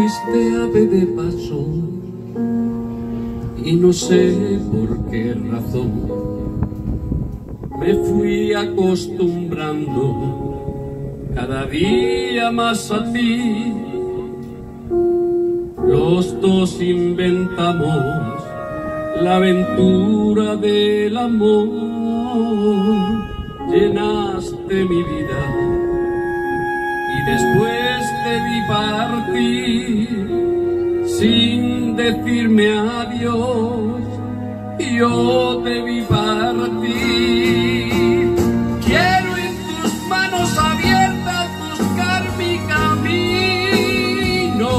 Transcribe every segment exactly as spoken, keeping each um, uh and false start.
fuiste ave de paso y no sé por qué razón me fui acostumbrando cada día más a ti. Los dos inventamos la aventura del amor, llenaste mi vida y después te vi partir sin decirme adiós, y yo te vi partir. Quiero en tus manos abiertas buscar mi camino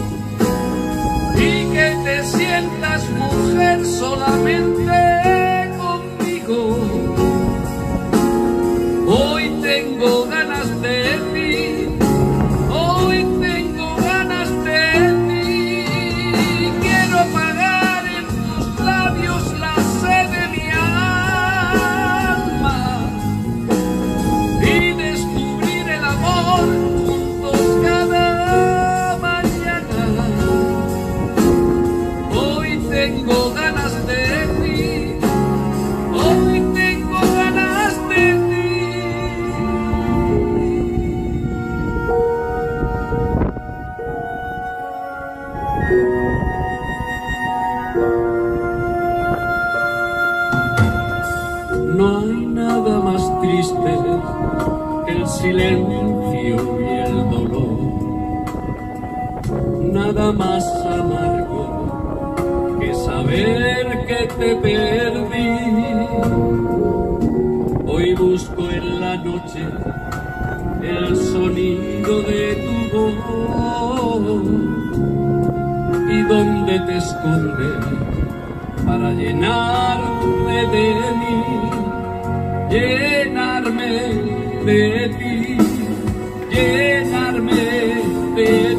y que te sientas mujer solamente conmigo. Hoy tengo ganas de ti, hoy tengo ganas de ti. Quiero apagar en tus labios la sed de mi alma y descubrir el amor juntos cada mañana. Hoy tengo ganas de ti, hoy tengo ganas de ti. No hay nada más triste que el silencio y el dolor, nada más amargo que saber que te perdí. Hoy busco en la noche el sonido de tu voz y dónde te escondes para llenarme de mí, llenarme de ti, llenarme de ti.